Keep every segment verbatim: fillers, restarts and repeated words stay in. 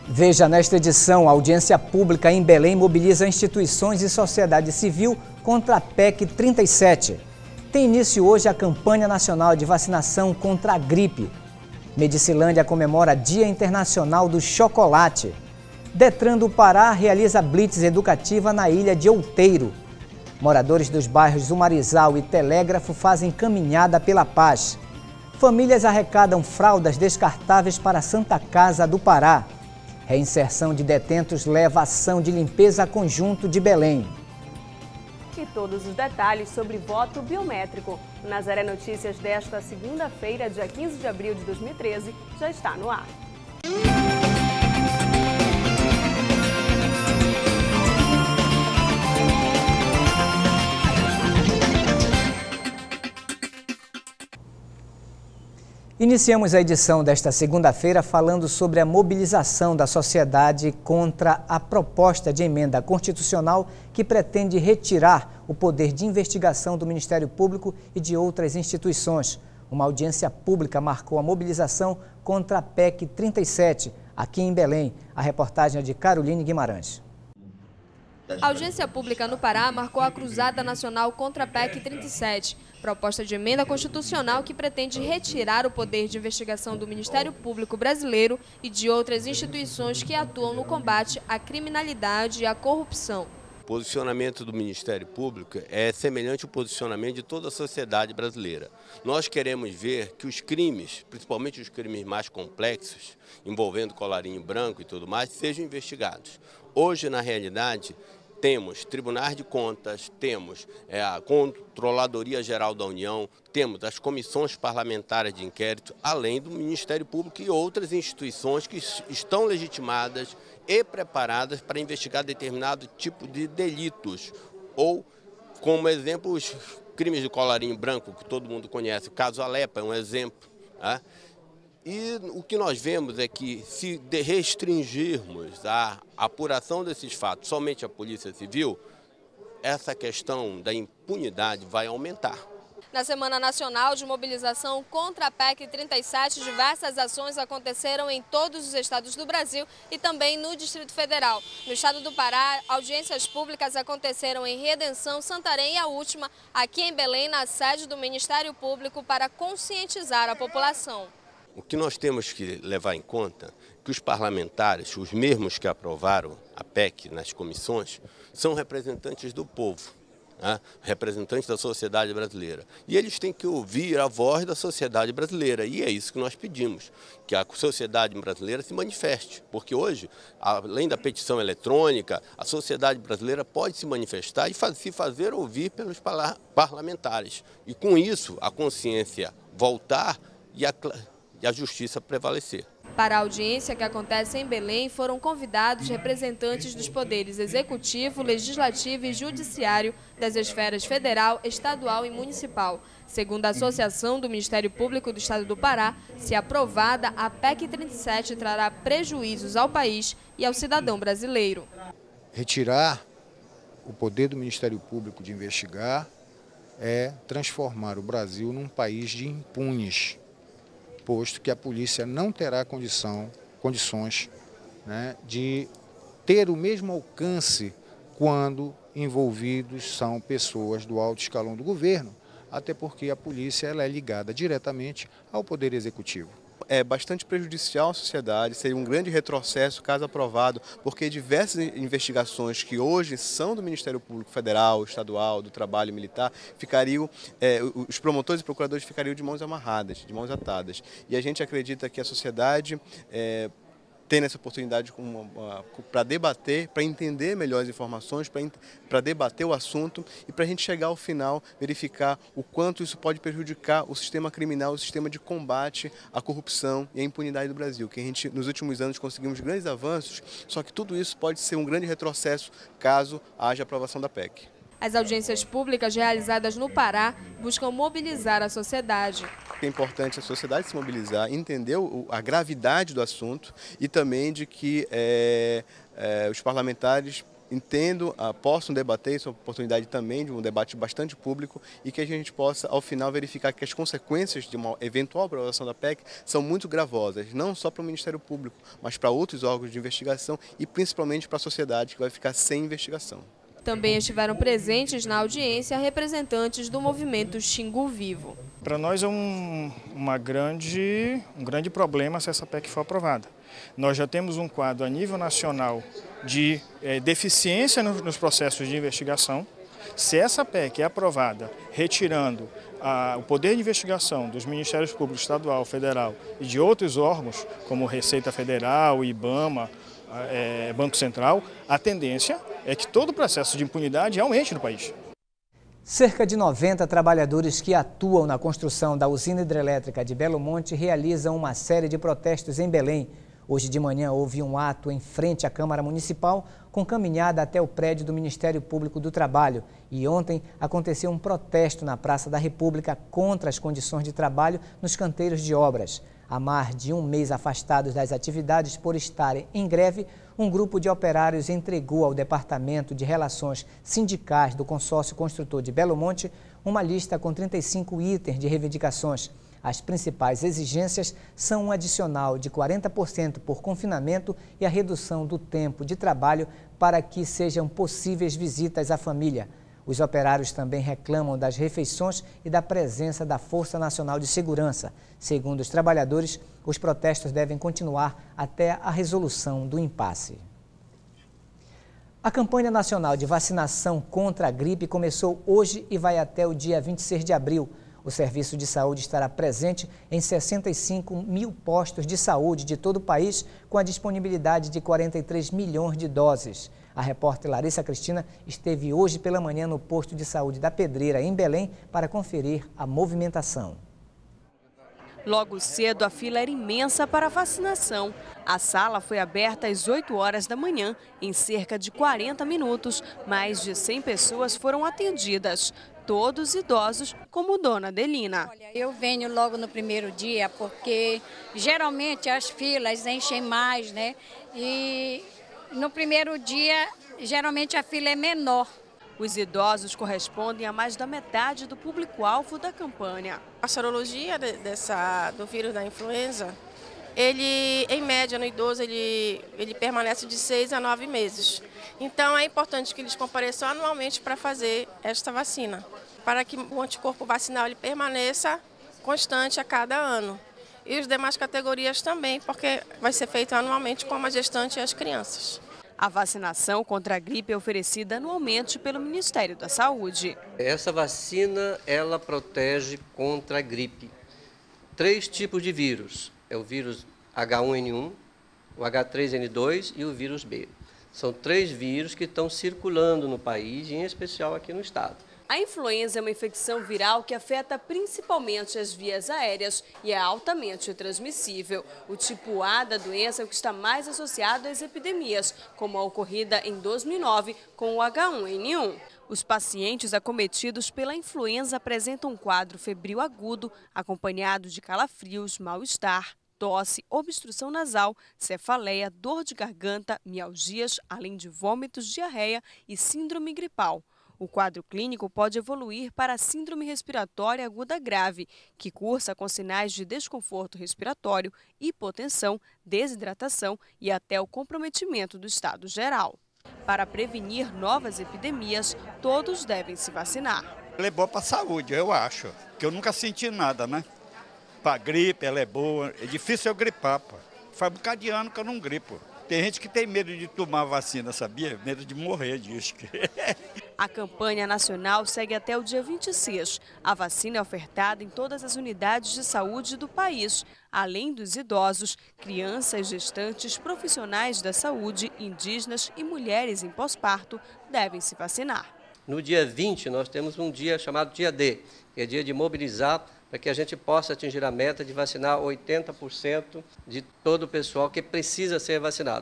Veja nesta edição, a audiência pública em Belém mobiliza instituições e sociedade civil contra a P E C trinta e sete. Tem início hoje a campanha nacional de vacinação contra a gripe. Medicilândia comemora Dia Internacional do Chocolate. Detran do Pará realiza blitz educativa na ilha de Outeiro. Moradores dos bairros Umarizal e Telégrafo fazem caminhada pela paz. Famílias arrecadam fraldas descartáveis para a Santa Casa do Pará. Reinserção de detentos leva a ação de limpeza conjunto de Belém. E todos os detalhes sobre voto biométrico. O Nazaré Notícias desta segunda-feira, dia quinze de abril de dois mil e treze, já está no ar. Iniciamos a edição desta segunda-feira falando sobre a mobilização da sociedade contra a proposta de emenda constitucional que pretende retirar o poder de investigação do Ministério Público e de outras instituições. Uma audiência pública marcou a mobilização contra a P E C trinta e sete, aqui em Belém. A reportagem é de Caroline Guimarães. A audiência pública no Pará marcou a cruzada nacional contra a P E C trinta e sete, proposta de emenda constitucional que pretende retirar o poder de investigação do Ministério Público brasileiro e de outras instituições que atuam no combate à criminalidade e à corrupção. O posicionamento do Ministério Público é semelhante ao posicionamento de toda a sociedade brasileira. Nós queremos ver que os crimes, principalmente os crimes mais complexos, envolvendo colarinho branco e tudo mais, sejam investigados. Hoje, na realidade, temos tribunais de contas, temos é, a Controladoria Geral da União, temos as comissões parlamentares de inquérito, além do Ministério Público e outras instituições que estão legitimadas e preparadas para investigar determinado tipo de delitos. Ou, como exemplo, os crimes de colarinho branco, que todo mundo conhece, o caso Alepa é um exemplo, né? E o que nós vemos é que, se restringirmos a apuração desses fatos somente à Polícia Civil, essa questão da impunidade vai aumentar. Na Semana Nacional de Mobilização contra a P E C trinta e sete, diversas ações aconteceram em todos os estados do Brasil e também no Distrito Federal. No estado do Pará, audiências públicas aconteceram em Redenção, Santarém e a última, aqui em Belém, na sede do Ministério Público, para conscientizar a população. O que nós temos que levar em conta é que os parlamentares, os mesmos que aprovaram a P E C nas comissões, são representantes do povo, né? Representantes da sociedade brasileira. E eles têm que ouvir a voz da sociedade brasileira. E é isso que nós pedimos, que a sociedade brasileira se manifeste. Porque hoje, além da petição eletrônica, a sociedade brasileira pode se manifestar e se fazer ouvir pelos parlamentares. E com isso, a consciência voltar e a e a justiça prevalecer. Para a audiência que acontece em Belém, foram convidados representantes dos poderes executivo, legislativo e judiciário das esferas federal, estadual e municipal. Segundo a Associação do Ministério Público do Estado do Pará, se aprovada, a P E C trinta e sete trará prejuízos ao país e ao cidadão brasileiro. Retirar o poder do Ministério Público de investigar é transformar o Brasil num país de impunes, posto que a polícia não terá condição, condições né, de ter o mesmo alcance quando envolvidos são pessoas do alto escalão do governo, até porque a polícia ela é ligada diretamente ao Poder Executivo. É bastante prejudicial à sociedade, seria um grande retrocesso caso aprovado, porque diversas investigações que hoje são do Ministério Público Federal, Estadual, do Trabalho Militar, ficariam, é, os promotores e procuradores ficariam de mãos amarradas, de mãos atadas. E a gente acredita que a sociedade é, tendo essa oportunidade para debater, para entender melhor as informações, para debater o assunto e para a gente chegar ao final, verificar o quanto isso pode prejudicar o sistema criminal, o sistema de combate à corrupção e à impunidade do Brasil. Que a gente, nos últimos anos, conseguimos grandes avanços, só que tudo isso pode ser um grande retrocesso caso haja aprovação da P E C. As audiências públicas realizadas no Pará buscam mobilizar a sociedade. É importante a sociedade se mobilizar, entender a gravidade do assunto e também de que é, é, os parlamentares entendo, uh, possam debater, isso é uma oportunidade também de um debate bastante público e que a gente possa, ao final, verificar que as consequências de uma eventual aprovação da P E C são muito gravosas, não só para o Ministério Público, mas para outros órgãos de investigação e principalmente para a sociedade que vai ficar sem investigação. Também estiveram presentes na audiência representantes do movimento Xingu Vivo. Para nós é um, uma grande, um grande problema se essa P E C for aprovada. Nós já temos um quadro a nível nacional de é, deficiência nos, nos processos de investigação. Se essa P E C é aprovada, retirando a, o poder de investigação dos Ministérios Públicos Estadual, Federal e de outros órgãos, como Receita Federal, IBAMA, é, Banco Central, a tendência é que todo o processo de impunidade aumente no país. Cerca de noventa trabalhadores que atuam na construção da usina hidrelétrica de Belo Monte realizam uma série de protestos em Belém. Hoje de manhã houve um ato em frente à Câmara Municipal com caminhada até o prédio do Ministério Público do Trabalho. E ontem aconteceu um protesto na Praça da República contra as condições de trabalho nos canteiros de obras. Há mais de um mês afastados das atividades por estarem em greve, um grupo de operários entregou ao Departamento de Relações Sindicais do Consórcio Construtor de Belo Monte uma lista com trinta e cinco itens de reivindicações. As principais exigências são um adicional de quarenta por cento por confinamento e a redução do tempo de trabalho para que sejam possíveis visitas à família. Os operários também reclamam das refeições e da presença da Força Nacional de Segurança. Segundo os trabalhadores, os protestos devem continuar até a resolução do impasse. A campanha nacional de vacinação contra a gripe começou hoje e vai até o dia vinte e seis de abril. O Serviço de Saúde estará presente em sessenta e cinco mil postos de saúde de todo o país, com a disponibilidade de quarenta e três milhões de doses. A repórter Larissa Cristina esteve hoje pela manhã no posto de saúde da Pedreira, em Belém, para conferir a movimentação. Logo cedo, a fila era imensa para a vacinação. A sala foi aberta às oito horas da manhã. Em cerca de quarenta minutos, mais de cem pessoas foram atendidas. Todos idosos, como Dona Adelina. Olha, eu venho logo no primeiro dia porque geralmente as filas enchem mais, né? E no primeiro dia, geralmente a fila é menor. Os idosos correspondem a mais da metade do público-alvo da campanha. A sorologia dessa, do vírus da influenza, ele, em média, no idoso, ele, ele permanece de seis a nove meses. Então, é importante que eles compareçam anualmente para fazer esta vacina, para que o anticorpo vacinal ele permaneça constante a cada ano. E as demais categorias também, porque vai ser feito anualmente com a gestante e as crianças. A vacinação contra a gripe é oferecida anualmente pelo Ministério da Saúde. Essa vacina, ela protege contra a gripe. Três tipos de vírus. É o vírus H um N um, o H três N dois e o vírus B. São três vírus que estão circulando no país, em especial aqui no estado. A influenza é uma infecção viral que afeta principalmente as vias aéreas e é altamente transmissível. O tipo A da doença é o que está mais associado às epidemias, como a ocorrida em dois mil e nove com o H um N um. Os pacientes acometidos pela influenza apresentam um quadro febril agudo, acompanhado de calafrios, mal-estar, tosse, obstrução nasal, cefaleia, dor de garganta, mialgias, além de vômitos, diarreia e síndrome gripal. O quadro clínico pode evoluir para a síndrome respiratória aguda grave, que cursa com sinais de desconforto respiratório, hipotensão, desidratação e até o comprometimento do estado geral. Para prevenir novas epidemias, todos devem se vacinar. Ela é boa para a saúde, eu acho, que eu nunca senti nada, né? Para gripe, ela é boa. É difícil eu gripar, pô. Faz um bocado de ano que eu não gripo. Tem gente que tem medo de tomar vacina, sabia? Medo de morrer, diz que. A campanha nacional segue até o dia vinte e seis. A vacina é ofertada em todas as unidades de saúde do país, além dos idosos, crianças, gestantes, profissionais da saúde, indígenas e mulheres em pós-parto devem se vacinar. No dia vinte, nós temos um dia chamado dia D, que é dia de mobilizar para que a gente possa atingir a meta de vacinar oitenta por cento de todo o pessoal que precisa ser vacinado.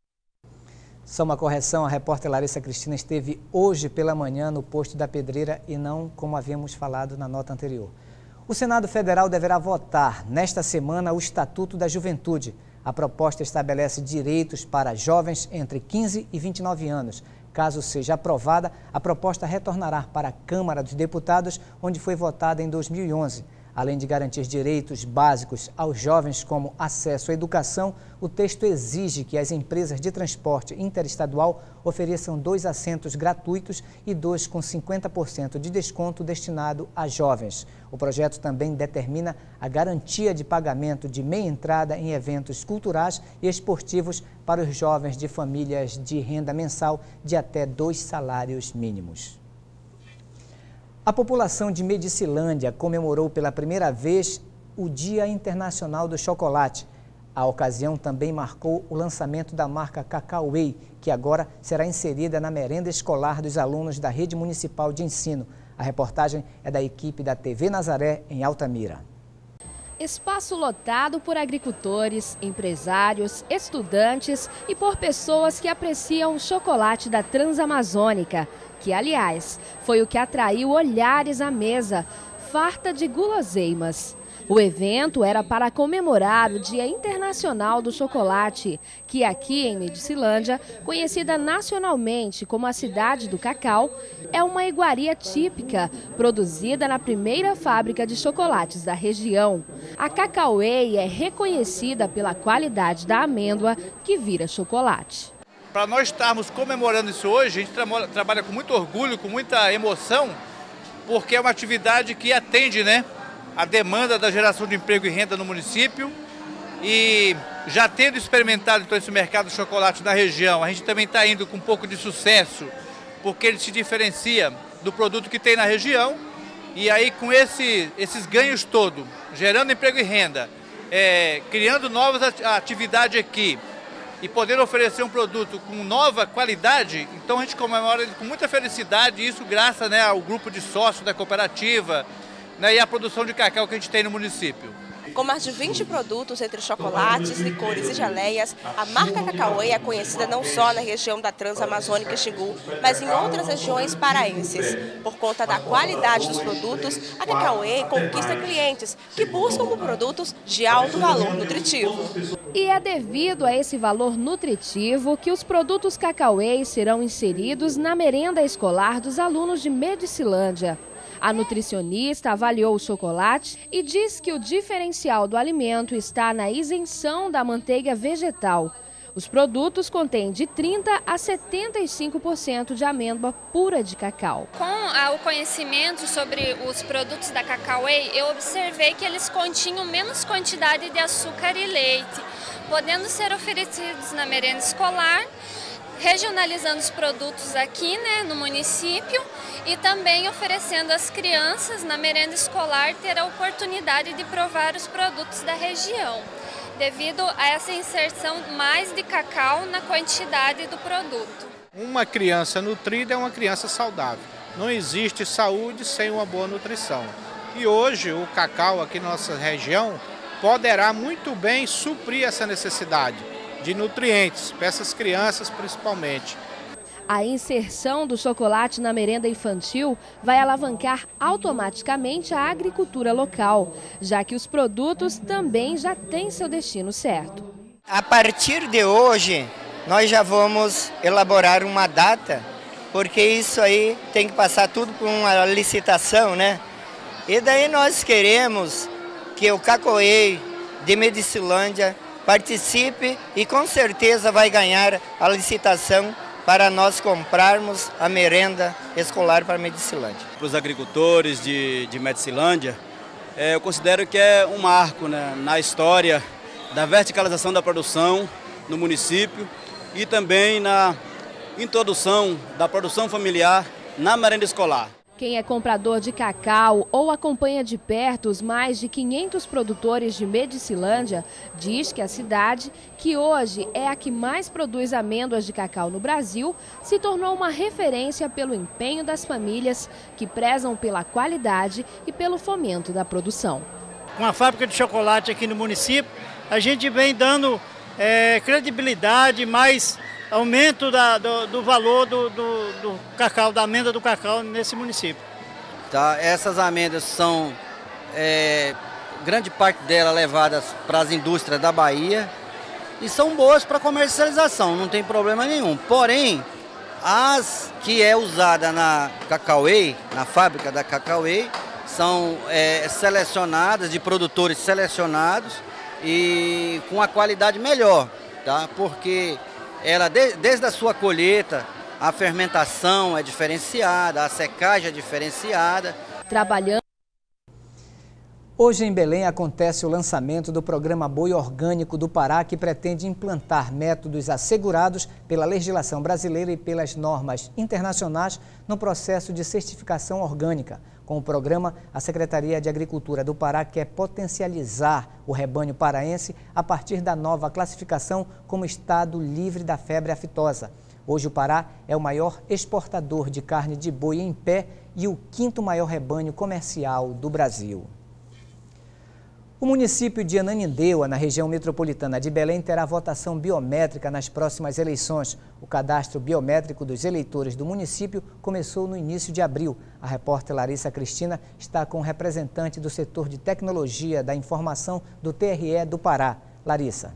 Só uma correção, a repórter Larissa Cristina esteve hoje pela manhã no posto da Pedreira e não como havíamos falado na nota anterior. O Senado Federal deverá votar nesta semana o Estatuto da Juventude. A proposta estabelece direitos para jovens entre quinze e vinte e nove anos, Caso seja aprovada, a proposta retornará para a Câmara dos Deputados, onde foi votada em dois mil e onze. Além de garantir direitos básicos aos jovens como acesso à educação, o texto exige que as empresas de transporte interestadual ofereçam dois assentos gratuitos e dois com cinquenta por cento de desconto destinado a jovens. O projeto também determina a garantia de pagamento de meia entrada em eventos culturais e esportivos para os jovens de famílias de renda mensal de até dois salários mínimos. A população de Medicilândia comemorou pela primeira vez o Dia Internacional do Chocolate. A ocasião também marcou o lançamento da marca Cacauei, que agora será inserida na merenda escolar dos alunos da Rede Municipal de Ensino. A reportagem é da equipe da T V Nazaré, em Altamira. Espaço lotado por agricultores, empresários, estudantes e por pessoas que apreciam o chocolate da Transamazônica, que, aliás, foi o que atraiu olhares à mesa, farta de guloseimas. O evento era para comemorar o Dia Internacional do Chocolate, que aqui em Medicilândia, conhecida nacionalmente como a cidade do cacau, é uma iguaria típica, produzida na primeira fábrica de chocolates da região. A Cacauei é reconhecida pela qualidade da amêndoa que vira chocolate. Para nós estarmos comemorando isso hoje, a gente tra trabalha com muito orgulho, com muita emoção, porque é uma atividade que atende, né, a demanda da geração de emprego e renda no município. E já tendo experimentado então esse mercado de chocolate na região, a gente também está indo com um pouco de sucesso, porque ele se diferencia do produto que tem na região. E aí com esse, esses ganhos todos, gerando emprego e renda, é, criando novas atividades aqui, e poder oferecer um produto com nova qualidade, então a gente comemora ele com muita felicidade, e isso graças, né, ao grupo de sócios da cooperativa, né, e à produção de cacau que a gente tem no município. Com mais de vinte produtos entre chocolates, licores e geleias, a marca Cacauei é conhecida não só na região da Transamazônica e Xingu, mas em outras regiões paraenses. Por conta da qualidade dos produtos, a Cacauei conquista clientes que buscam por produtos de alto valor nutritivo. E é devido a esse valor nutritivo que os produtos Cacauei serão inseridos na merenda escolar dos alunos de Medicilândia. A nutricionista avaliou o chocolate e diz que o diferencial do alimento está na isenção da manteiga vegetal. Os produtos contêm de trinta a setenta e cinco por cento de amêndoa pura de cacau. Com a, o conhecimento sobre os produtos da Cacauei, eu observei que eles continham menos quantidade de açúcar e leite, podendo ser oferecidos na merenda escolar, regionalizando os produtos aqui, né, no município, e também oferecendo às crianças na merenda escolar ter a oportunidade de provar os produtos da região, devido a essa inserção mais de cacau na quantidade do produto. Uma criança nutrida é uma criança saudável. Não existe saúde sem uma boa nutrição. E hoje o cacau aqui na nossa região poderá muito bem suprir essa necessidade de nutrientes, para essas crianças principalmente. A inserção do chocolate na merenda infantil vai alavancar automaticamente a agricultura local, já que os produtos também já têm seu destino certo. A partir de hoje, nós já vamos elaborar uma data, porque isso aí tem que passar tudo por uma licitação, né? E daí nós queremos que o Cacauei de Medicilândia participe e com certeza vai ganhar a licitação para nós comprarmos a merenda escolar para Medicilândia. Para os agricultores de, de Medicilândia, é, eu considero que é um marco, né, na história da verticalização da produção no município e também na introdução da produção familiar na merenda escolar. Quem é comprador de cacau ou acompanha de perto os mais de quinhentos produtores de Medicilândia diz que a cidade, que hoje é a que mais produz amêndoas de cacau no Brasil, se tornou uma referência pelo empenho das famílias que prezam pela qualidade e pelo fomento da produção. Com a fábrica de chocolate aqui no município, a gente vem dando é, credibilidade, mais aumento da, do, do valor do, do, do cacau, da amêndoa do cacau nesse município. Tá, essas amêndoas são, é, grande parte delas levadas para as indústrias da Bahia e são boas para comercialização, não tem problema nenhum. Porém, As que é usada na Cacauê, na fábrica da Cacauê, são é, selecionadas, de produtores selecionados e com a qualidade melhor, tá? Porque ela, de, desde a sua colheita, a fermentação é diferenciada, a secagem é diferenciada. Trabalhando. Hoje em Belém acontece o lançamento do Programa Boi Orgânico do Pará, que pretende implantar métodos assegurados pela legislação brasileira e pelas normas internacionais no processo de certificação orgânica. Com o programa, a Secretaria de Agricultura do Pará quer potencializar o rebanho paraense a partir da nova classificação como estado livre da febre aftosa. Hoje o Pará é o maior exportador de carne de boi em pé e o quinto maior rebanho comercial do Brasil. O município de Ananindeua, na região metropolitana de Belém, terá votação biométrica nas próximas eleições. O cadastro biométrico dos eleitores do município começou no início de abril. A repórter Larissa Cristina está com o representante do setor de tecnologia da informação do T R E do Pará. Larissa.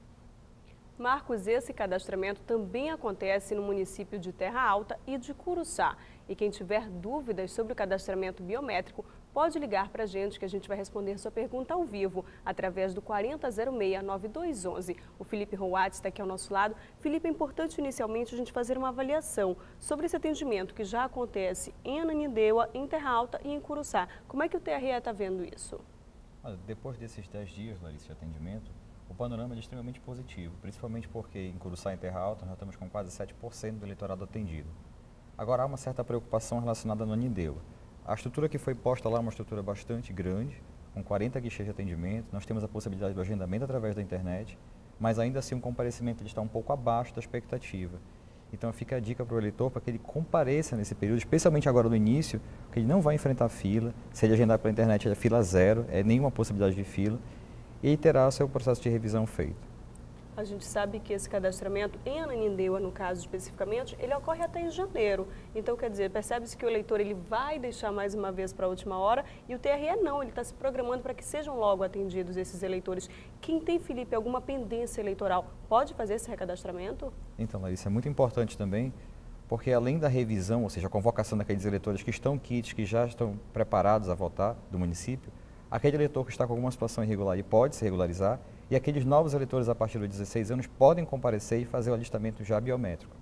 Marcos, esse cadastramento também acontece no município de Terra Alta e de Curuçá. E quem tiver dúvidas sobre o cadastramento biométrico, pode ligar para a gente que a gente vai responder sua pergunta ao vivo, através do quarenta zero seis, nove dois um um. O Felipe Roat está aqui ao nosso lado. Felipe, é importante inicialmente a gente fazer uma avaliação sobre esse atendimento que já acontece em Ananindeua, em Terra Alta e em Curuçá. Como é que o T R E está vendo isso? Olha, depois desses dez dias, Larissa, de atendimento, o panorama é extremamente positivo, principalmente porque em Curuçá e em Terra Alta nós estamos com quase sete por cento do eleitorado atendido. Agora há uma certa preocupação relacionada a Ananindeua. A estrutura que foi posta lá é uma estrutura bastante grande, com quarenta guichês de atendimento. Nós temos a possibilidade do agendamento através da internet, mas ainda assim o comparecimento ele está um pouco abaixo da expectativa. Então fica a dica para o eleitor para que ele compareça nesse período, especialmente agora no início, que ele não vai enfrentar fila. Se ele agendar pela internet é fila zero, é nenhuma possibilidade de fila, e ele terá o seu processo de revisão feito. A gente sabe que esse cadastramento em Ananindeua, no caso especificamente, ele ocorre até em janeiro. Então, quer dizer, percebe-se que o eleitor ele vai deixar mais uma vez para a última hora e o T R E não, ele está se programando para que sejam logo atendidos esses eleitores. Quem tem, Felipe, alguma pendência eleitoral, pode fazer esse recadastramento? Então, Larissa, é muito importante também, porque além da revisão, ou seja, a convocação daqueles eleitores que estão quites, que já estão preparados a votar do município, aquele eleitor que está com alguma situação irregular e pode se regularizar, e aqueles novos eleitores a partir dos dezesseis anos podem comparecer e fazer o alistamento já biométrico.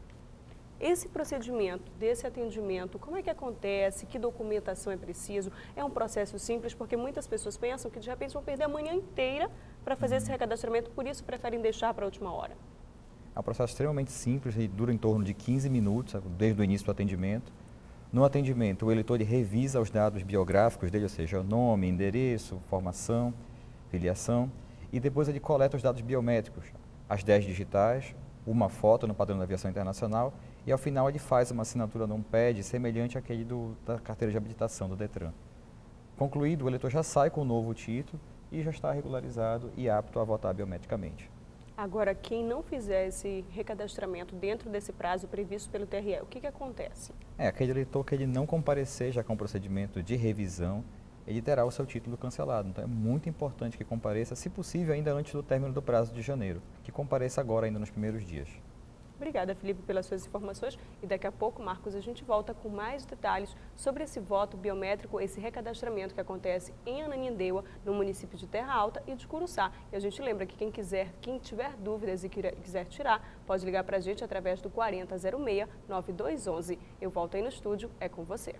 Esse procedimento desse atendimento, como é que acontece? Que documentação é preciso? É um processo simples, porque muitas pessoas pensam que de repente vão perder a manhã inteira para fazer esse recadastramento, por isso preferem deixar para a última hora. É um processo extremamente simples, ele dura em torno de quinze minutos, desde o início do atendimento. No atendimento, o eleitor ele revisa os dados biográficos dele, ou seja, o nome, endereço, formação, filiação, e depois ele coleta os dados biométricos, as dez digitais, uma foto no padrão da aviação internacional, e ao final ele faz uma assinatura num pad semelhante àquele do, da carteira de habilitação do Detran. Concluído, o eleitor já sai com o novo título e já está regularizado e apto a votar biometricamente. Agora, quem não fizer esse recadastramento dentro desse prazo previsto pelo T R E, o que, que acontece? É, aquele eleitor que ele não comparecer já com o procedimento de revisão, ele terá o seu título cancelado. Então é muito importante que compareça, se possível, ainda antes do término do prazo de janeiro, que compareça agora ainda nos primeiros dias. Obrigada, Felipe, pelas suas informações. E daqui a pouco, Marcos, a gente volta com mais detalhes sobre esse voto biométrico, esse recadastramento que acontece em Ananindeua, no município de Terra Alta e de Curuçá. E a gente lembra que quem quiser, quem tiver dúvidas e quiser tirar, pode ligar para a gente através do quarenta zero seis, nove dois um um. Eu volto aí no estúdio, é com você.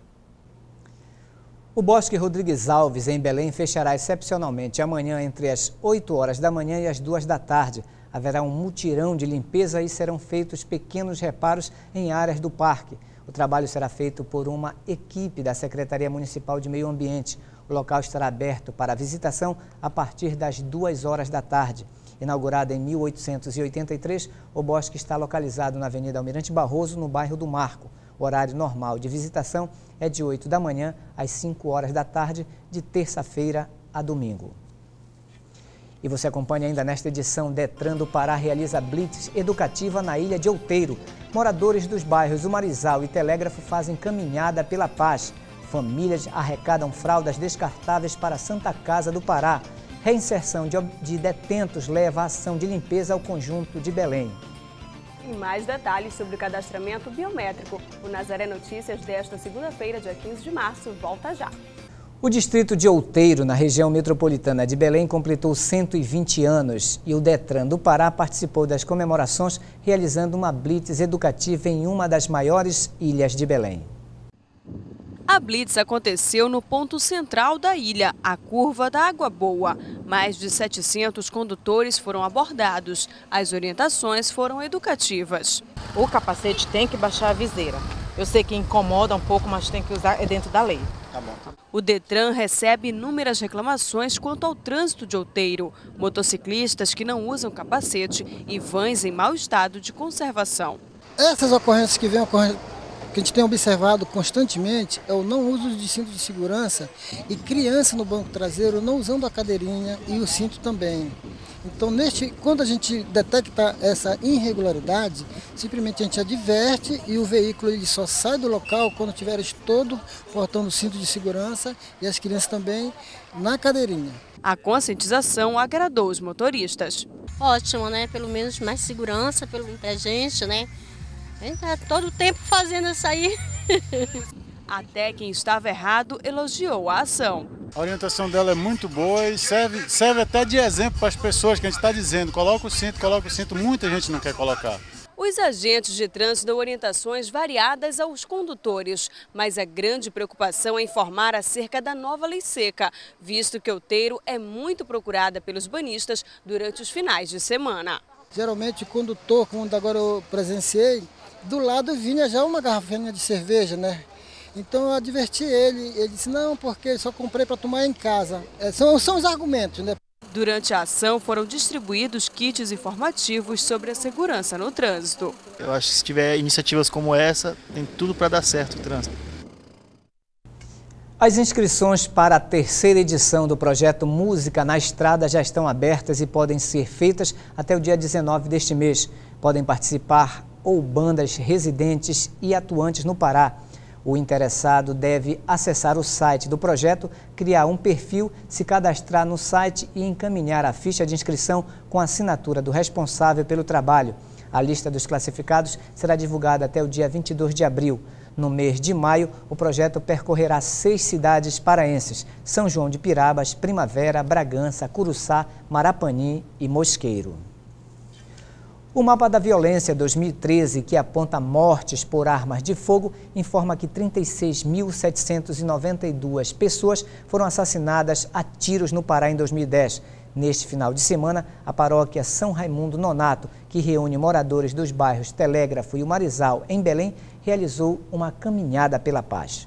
O Bosque Rodrigues Alves, em Belém, fechará excepcionalmente amanhã entre as oito horas da manhã e as duas da tarde. Haverá um mutirão de limpeza e serão feitos pequenos reparos em áreas do parque. O trabalho será feito por uma equipe da Secretaria Municipal de Meio Ambiente. O local estará aberto para visitação a partir das duas horas da tarde. Inaugurado em mil oitocentos e oitenta e três, o bosque está localizado na Avenida Almirante Barroso, no bairro do Marco. O horário normal de visitação é de oito da manhã às cinco horas da tarde, de terça-feira a domingo. E você acompanha ainda nesta edição, Detran do Pará realiza blitz educativa na Ilha de Outeiro. Moradores dos bairros do Marizal e Telégrafo fazem caminhada pela paz. Famílias arrecadam fraldas descartáveis para a Santa Casa do Pará. Reinserção de, de detentos leva a ação de limpeza ao conjunto de Belém. E mais detalhes sobre o cadastramento biométrico. O Nazaré Notícias desta segunda-feira, dia quinze de março, volta já. O distrito de Outeiro, na região metropolitana de Belém, completou cento e vinte anos e o Detran do Pará participou das comemorações, realizando uma blitz educativa em uma das maiores ilhas de Belém. A blitz aconteceu no ponto central da ilha, a Curva da Água Boa. Mais de setecentos condutores foram abordados. As orientações foram educativas. O capacete tem que baixar a viseira. Eu sei que incomoda um pouco, mas tem que usar, é dentro da lei. Tá bom. O Detran recebe inúmeras reclamações quanto ao trânsito de Outeiro. Motociclistas que não usam capacete e vans em mau estado de conservação. Essas ocorrências que vêm ocorrendo, que a gente tem observado constantemente, é o não uso de cinto de segurança e criança no banco traseiro não usando a cadeirinha e o cinto também. Então, neste, quando a gente detecta essa irregularidade, simplesmente a gente adverte e o veículo ele só sai do local quando tiver todo portando o cinto de segurança e as crianças também na cadeirinha. A conscientização agradou os motoristas. Ótimo, né? Pelo menos mais segurança pelo, pra gente, né? A gente tá todo o tempo fazendo isso aí. Até quem estava errado elogiou a ação. A orientação dela é muito boa e serve, serve até de exemplo para as pessoas que a gente está dizendo. Coloca o cinto, coloca o cinto, muita gente não quer colocar. Os agentes de trânsito dão orientações variadas aos condutores, mas a grande preocupação é informar acerca da nova lei seca, visto que Outeiro é muito procurada pelos banhistas durante os finais de semana. Geralmente o condutor, quando agora eu presenciei, do lado vinha já uma garrafinha de cerveja, né? Então eu adverti ele, ele disse, não, porque só comprei para tomar em casa. É, são, são os argumentos, né? Durante a ação foram distribuídos kits informativos sobre a segurança no trânsito. Eu acho que se tiver iniciativas como essa, tem tudo para dar certo o trânsito. As inscrições para a terceira edição do projeto Música na Estrada já estão abertas e podem ser feitas até o dia dezenove deste mês. Podem participar ou bandas residentes e atuantes no Pará. O interessado deve acessar o site do projeto, criar um perfil, se cadastrar no site e encaminhar a ficha de inscrição com a assinatura do responsável pelo trabalho. A lista dos classificados será divulgada até o dia vinte e dois de abril. No mês de maio, o projeto percorrerá seis cidades paraenses: São João de Pirabas, Primavera, Bragança, Curuçá, Marapani e Mosqueiro. O Mapa da Violência dois mil e treze, que aponta mortes por armas de fogo, informa que trinta e seis mil setecentas e noventa e duas pessoas foram assassinadas a tiros no Pará em dois mil e dez. Neste final de semana, a paróquia São Raimundo Nonato, que reúne moradores dos bairros Telégrafo e o Marizal, em Belém, realizou uma caminhada pela paz.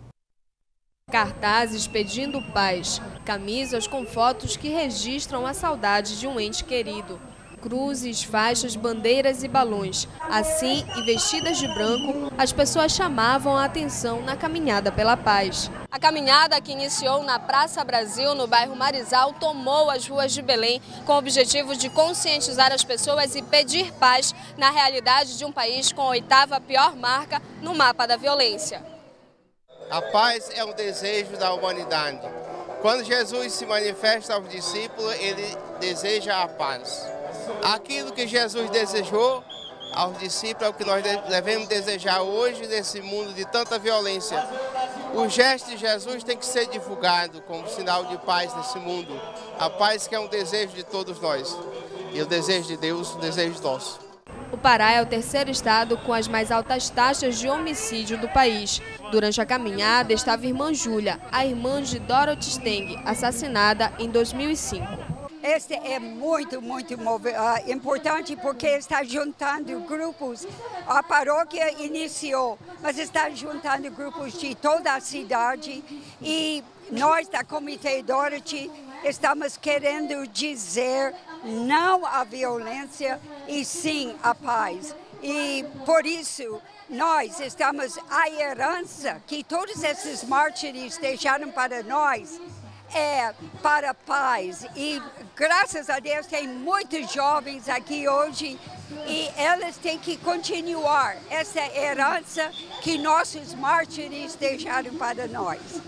Cartazes pedindo paz, camisas com fotos que registram a saudade de um ente querido. Cruzes, faixas, bandeiras e balões. Assim, e vestidas de branco, as pessoas chamavam a atenção na caminhada pela paz. A caminhada, que iniciou na Praça Brasil, no bairro Marizal, tomou as ruas de Belém com o objetivo de conscientizar as pessoas e pedir paz na realidade de um país com a oitava pior marca no mapa da violência. A paz é um desejo da humanidade. Quando Jesus se manifesta aos discípulos, ele deseja a paz. Aquilo que Jesus desejou aos discípulos é o que nós devemos desejar hoje nesse mundo de tanta violência. O gesto de Jesus tem que ser divulgado como sinal de paz nesse mundo. A paz que é um desejo de todos nós. E o desejo de Deus, o desejo nosso. O Pará é o terceiro estado com as mais altas taxas de homicídio do país. Durante a caminhada estava a irmã Júlia, a irmã de Dorothy Steng, assassinada em dois mil e cinco. Este é muito, muito uh, importante porque está juntando grupos. A paróquia iniciou, mas está juntando grupos de toda a cidade e nós da Comitê Dorothy estamos querendo dizer não à violência e sim à paz. E por isso nós estamos, a herança que todos esses mártires deixaram para nós é para a paz. E graças a Deus tem muitos jovens aqui hoje e eles têm que continuar essa herança que nossos mártires deixaram para nós.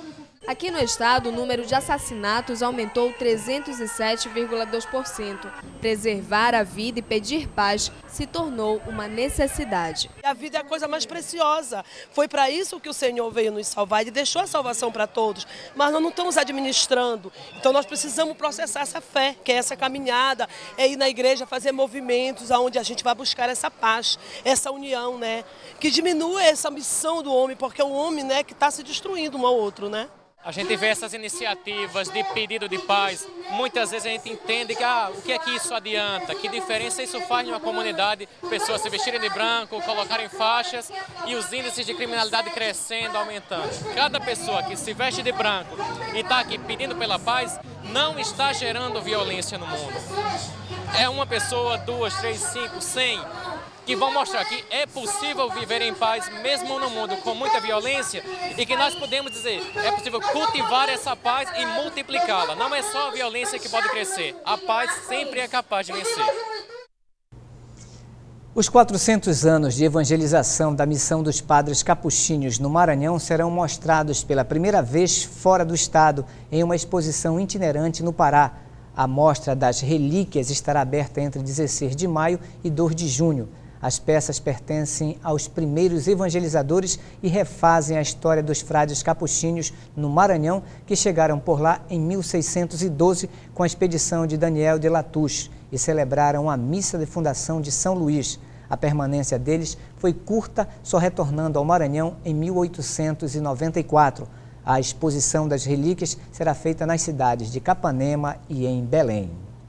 Aqui no estado, o número de assassinatos aumentou trezentos e sete vírgula dois por cento. Preservar a vida e pedir paz se tornou uma necessidade. A vida é a coisa mais preciosa. Foi para isso que o Senhor veio nos salvar. Ele deixou a salvação para todos, mas nós não estamos administrando. Então nós precisamos processar essa fé, que é essa caminhada, é ir na igreja fazer movimentos onde a gente vai buscar essa paz, essa união, né? Que diminua essa missão do homem, porque é o homem, né, que está se destruindo um ao outro, né? A gente vê essas iniciativas de pedido de paz, muitas vezes a gente entende que ah, o que é que isso adianta, que diferença isso faz em uma comunidade, pessoas se vestirem de branco, colocarem faixas e os índices de criminalidade crescendo, aumentando. Cada pessoa que se veste de branco e está aqui pedindo pela paz, não está gerando violência no mundo. É uma pessoa, duas, três, cinco, cem... que vão mostrar que é possível viver em paz mesmo no mundo com muita violência e que nós podemos dizer, é possível cultivar essa paz e multiplicá-la. Não é só a violência que pode crescer, a paz sempre é capaz de vencer. Os quatrocentos anos de evangelização da missão dos padres capuchinhos no Maranhão serão mostrados pela primeira vez fora do estado em uma exposição itinerante no Pará. A mostra das relíquias estará aberta entre dezesseis de maio e dois de junho. As peças pertencem aos primeiros evangelizadores e refazem a história dos frades capuchinhos no Maranhão, que chegaram por lá em mil seiscentos e doze com a expedição de Daniel de Latouche e celebraram a missa de fundação de São Luís. A permanência deles foi curta, só retornando ao Maranhão em mil oitocentos e noventa e quatro. A exposição das relíquias será feita nas cidades de Capanema e em Belém.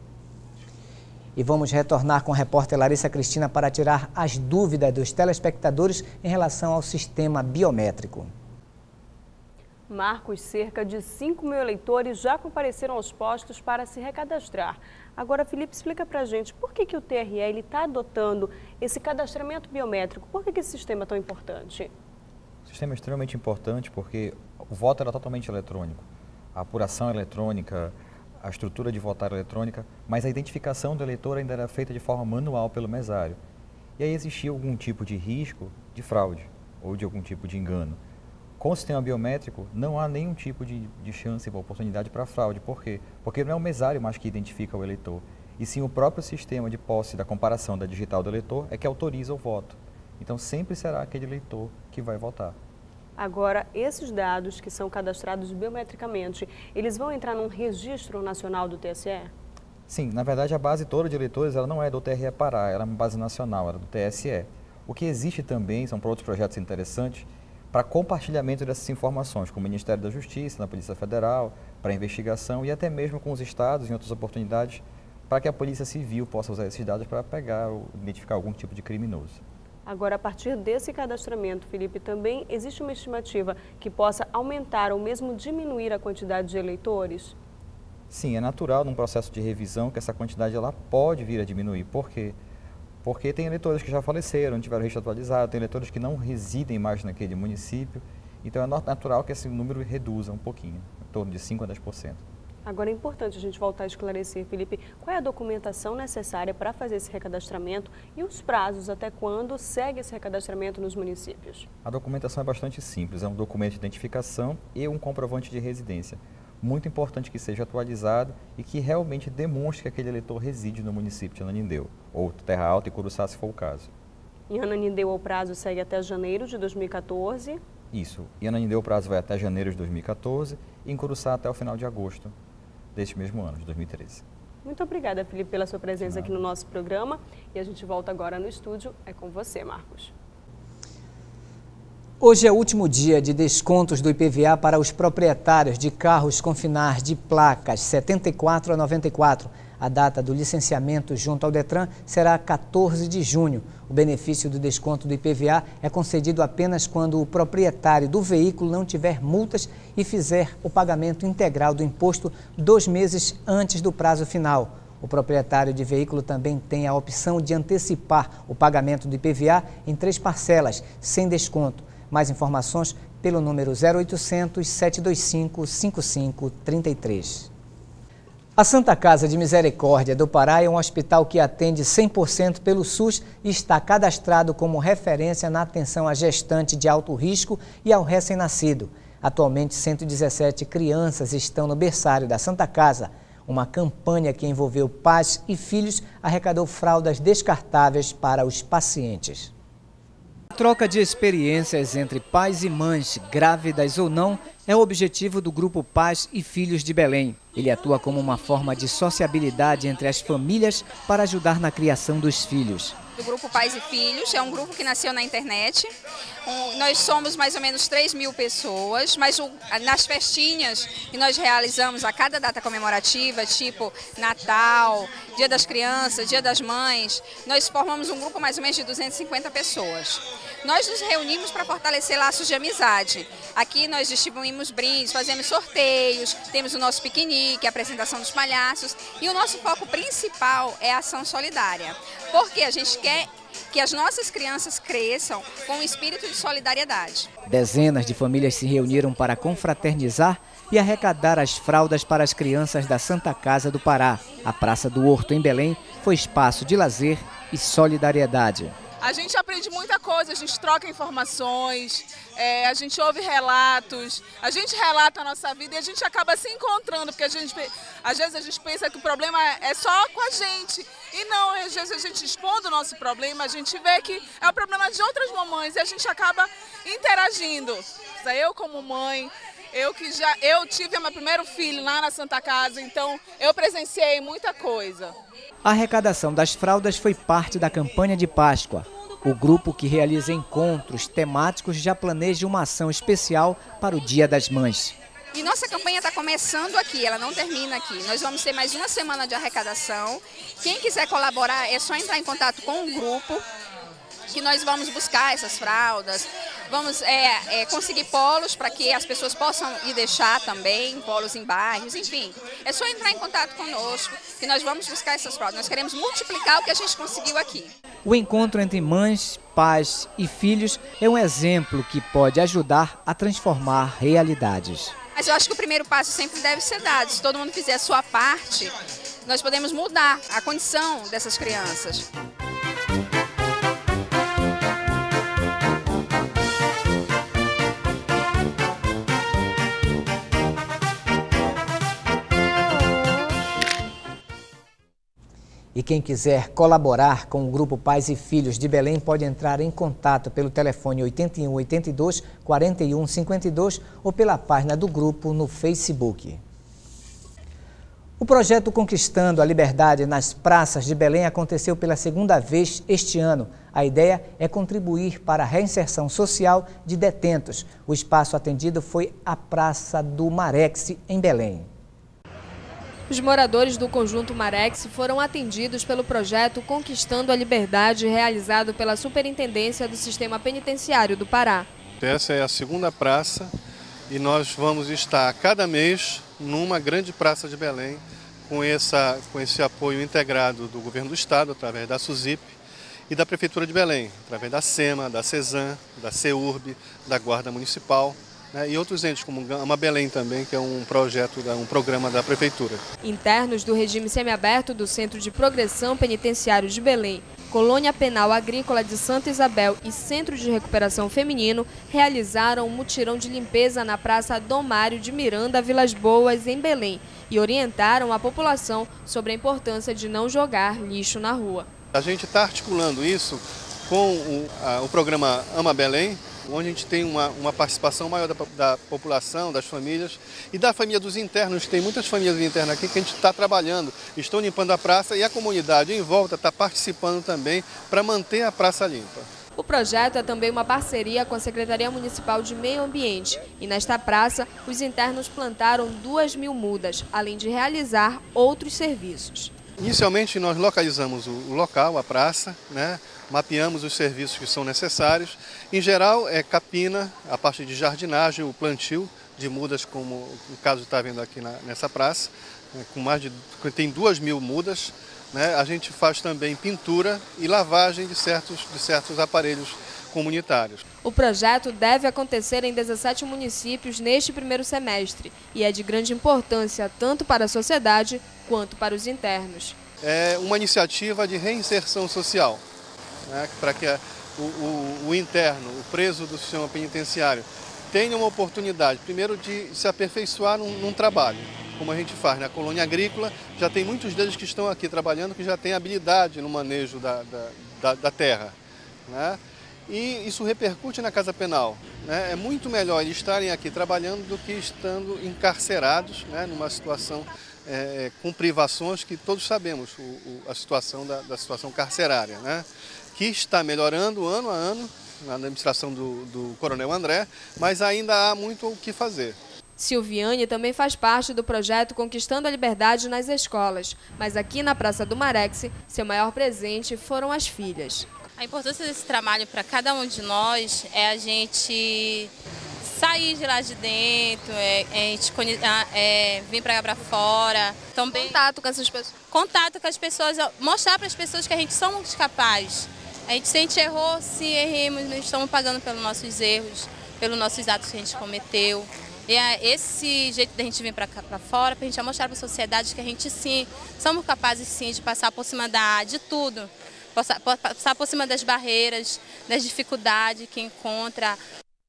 E vamos retornar com a repórter Larissa Cristina para tirar as dúvidas dos telespectadores em relação ao sistema biométrico. Marcos, cerca de cinco mil eleitores já compareceram aos postos para se recadastrar. Agora, Felipe, explica para a gente por que, que o T R E está adotando esse cadastramento biométrico. Por que, que esse sistema é tão importante? O sistema é extremamente importante porque o voto era totalmente eletrônico. A apuração eletrônica, a estrutura de votar eletrônica, mas a identificação do eleitor ainda era feita de forma manual pelo mesário. E aí existia algum tipo de risco de fraude ou de algum tipo de engano. Com o sistema biométrico, não há nenhum tipo de, de chance ou oportunidade para fraude. Por quê? Porque não é o mesário mais que identifica o eleitor, e sim o próprio sistema de posse da comparação da digital do eleitor é que autoriza o voto. Então sempre será aquele eleitor que vai votar. Agora, esses dados que são cadastrados biometricamente, eles vão entrar num registro nacional do T S E? Sim, na verdade a base toda de eleitores ela não é do T R E Pará, ela é uma base nacional, ela é do T S E. O que existe também, são para outros projetos interessantes, para compartilhamento dessas informações com o Ministério da Justiça, na Polícia Federal, para investigação e até mesmo com os estados em outras oportunidades, para que a Polícia Civil possa usar esses dados para pegar ou identificar algum tipo de criminoso. Agora, a partir desse cadastramento, Felipe, também existe uma estimativa que possa aumentar ou mesmo diminuir a quantidade de eleitores? Sim, é natural num processo de revisão que essa quantidade ela pode vir a diminuir. Por quê? Porque tem eleitores que já faleceram, não tiveram registro atualizado, tem eleitores que não residem mais naquele município, então é natural que esse número reduza um pouquinho, em torno de cinco a dez por cento. Agora é importante a gente voltar a esclarecer, Felipe, qual é a documentação necessária para fazer esse recadastramento e os prazos até quando segue esse recadastramento nos municípios? A documentação é bastante simples, é um documento de identificação e um comprovante de residência. Muito importante que seja atualizado e que realmente demonstre que aquele eleitor reside no município de Ananindeua, ou Terra Alta e Curuçá, se for o caso. Em Ananindeua o prazo segue até janeiro de dois mil e quatorze? Isso, em Ananindeua o prazo vai até janeiro de dois mil e quatorze e em Curuçá até o final de agosto deste mesmo ano, de dois mil e treze. Muito obrigada, Felipe, pela sua presença aqui no nosso programa. E a gente volta agora no estúdio. É com você, Marcos. Hoje é o último dia de descontos do I P V A para os proprietários de carros com finais de placas setenta e quatro a noventa e quatro. A data do licenciamento junto ao Detran será quatorze de junho. O benefício do desconto do I P V A é concedido apenas quando o proprietário do veículo não tiver multas e fizer o pagamento integral do imposto dois meses antes do prazo final. O proprietário de veículo também tem a opção de antecipar o pagamento do I P V A em três parcelas, sem desconto. Mais informações pelo número zero oitocentos, sete dois cinco, cinco cinco três três. A Santa Casa de Misericórdia do Pará é um hospital que atende cem por cento pelo SUS e está cadastrado como referência na atenção à gestante de alto risco e ao recém-nascido. Atualmente, cento e dezessete crianças estão no berçário da Santa Casa. Uma campanha que envolveu pais e filhos arrecadou fraldas descartáveis para os pacientes. A troca de experiências entre pais e mães, grávidas ou não, é o objetivo do Grupo Pais e Filhos de Belém. Ele atua como uma forma de sociabilidade entre as famílias para ajudar na criação dos filhos. Do Grupo Pais e Filhos, é um grupo que nasceu na internet. Um, nós somos mais ou menos três mil pessoas, mas o, nas festinhas que nós realizamos a cada data comemorativa, tipo Natal, Dia das Crianças, Dia das Mães, nós formamos um grupo mais ou menos de duzentas e cinquenta pessoas. Nós nos reunimos para fortalecer laços de amizade. Aqui nós distribuímos brindes, fazemos sorteios, temos o nosso piquenique, a apresentação dos palhaços e o nosso foco principal é a ação solidária. Porque a gente quer que as nossas crianças cresçam com um espírito de solidariedade. Dezenas de famílias se reuniram para confraternizar e arrecadar as fraldas para as crianças da Santa Casa do Pará. A Praça do Horto, em Belém, foi espaço de lazer e solidariedade. A gente aprende muita coisa, a gente troca informações, é, a gente ouve relatos, a gente relata a nossa vida e a gente acaba se encontrando, porque a gente, às vezes a gente pensa que o problema é só com a gente. E não, às vezes a gente expondo o nosso problema, a gente vê que é o problema de outras mamães e a gente acaba interagindo. Eu como mãe, eu que já eu tive meu primeiro filho lá na Santa Casa, então eu presenciei muita coisa. A arrecadação das fraldas foi parte da campanha de Páscoa. O grupo, que realiza encontros temáticos, já planeja uma ação especial para o Dia das Mães. E nossa campanha está começando aqui, ela não termina aqui. Nós vamos ter mais uma semana de arrecadação. Quem quiser colaborar é só entrar em contato com o grupo, que nós vamos buscar essas fraldas, vamos é, é, conseguir polos para que as pessoas possam ir deixar também, polos em bairros, enfim. É só entrar em contato conosco que nós vamos buscar essas fraldas. Nós queremos multiplicar o que a gente conseguiu aqui. O encontro entre mães, pais e filhos é um exemplo que pode ajudar a transformar realidades. Mas eu acho que o primeiro passo sempre deve ser dado. Se todo mundo fizer a sua parte, nós podemos mudar a condição dessas crianças. E quem quiser colaborar com o Grupo Pais e Filhos de Belém pode entrar em contato pelo telefone oito um oito dois, quatro um cinco dois ou pela página do grupo no Facebook. O projeto Conquistando a Liberdade nas Praças de Belém aconteceu pela segunda vez este ano. A ideia é contribuir para a reinserção social de detentos. O espaço atendido foi a Praça do Marex, em Belém. Os moradores do Conjunto Marex foram atendidos pelo projeto Conquistando a Liberdade, realizado pela Superintendência do Sistema Penitenciário do Pará. Essa é a segunda praça e nós vamos estar cada mês numa grande praça de Belém com, essa, com esse apoio integrado do Governo do Estado, através da SUSIP, e da Prefeitura de Belém, através da SEMA, da CESAM, da CEURB, da Guarda Municipal, né, e outros entes, como Ama Belém também, que é um projeto, um programa da Prefeitura. Internos do regime semiaberto do Centro de Progressão Penitenciário de Belém, Colônia Penal Agrícola de Santa Isabel e Centro de Recuperação Feminino realizaram um mutirão de limpeza na Praça Dom Mário de Miranda, Vilas Boas, em Belém, e orientaram a população sobre a importância de não jogar lixo na rua. A gente está articulando isso com o, a, o programa Ama Belém, onde a gente tem uma, uma participação maior da, da população, das famílias e da família dos internos. Tem muitas famílias internas aqui que a gente está trabalhando, estão limpando a praça e a comunidade em volta está participando também para manter a praça limpa. O projeto é também uma parceria com a Secretaria Municipal de Meio Ambiente e nesta praça os internos plantaram duas mil mudas, além de realizar outros serviços. Inicialmente nós localizamos o local, a praça, né? Mapeamos os serviços que são necessários. Em geral é capina, a parte de jardinagem, o plantio de mudas, como o caso está vendo aqui na, nessa praça, né? Com mais de tem duas mil mudas. Né? A gente faz também pintura e lavagem de certos, de certos aparelhos comunitários. O projeto deve acontecer em dezessete municípios neste primeiro semestre e é de grande importância tanto para a sociedade quanto para os internos. É uma iniciativa de reinserção social, né? Para que o, o, o interno, o preso do sistema penitenciário, tenham uma oportunidade, primeiro, de se aperfeiçoar num, num trabalho, como a gente faz na colônia agrícola. Já tem muitos deles que estão aqui trabalhando, que já têm habilidade no manejo da, da, da, da terra, né? E isso repercute na casa penal, né? É muito melhor eles estarem aqui trabalhando do que estando encarcerados, né? Numa situação é, com privações, que todos sabemos o, o, a situação da, da situação carcerária, né? Que está melhorando ano a ano na administração do, do Coronel André, mas ainda há muito o que fazer. Silviane também faz parte do projeto Conquistando a Liberdade nas Escolas, mas aqui na Praça do Marex, seu maior presente foram as filhas. A importância desse trabalho para cada um de nós é a gente sair de lá de dentro, é, é, a gente é, vir para cá para fora. Também, contato com essas pessoas. Contato com as pessoas, mostrar para as pessoas que a gente somos capazes. A gente, se a gente errou, se erremos, nós estamos pagando pelos nossos erros, pelos nossos atos que a gente cometeu. E é esse jeito da gente vir para cá para fora, para a gente mostrar para a sociedade que a gente sim, somos capazes sim de passar por cima da, de tudo. Passar, passar por cima das barreiras, das dificuldades que encontra.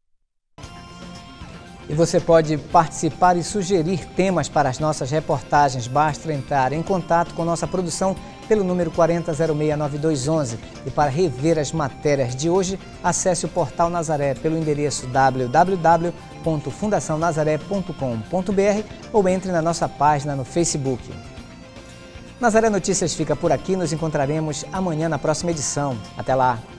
E você pode participar e sugerir temas para as nossas reportagens. Basta entrar em contato com nossa produção pelo número quarenta zero seis nove dois onze. E para rever as matérias de hoje, acesse o Portal Nazaré pelo endereço w w w ponto fundação nazaré ponto com ponto b r ou entre na nossa página no Facebook. Nazaré Notícias fica por aqui, nos encontraremos amanhã na próxima edição. Até lá!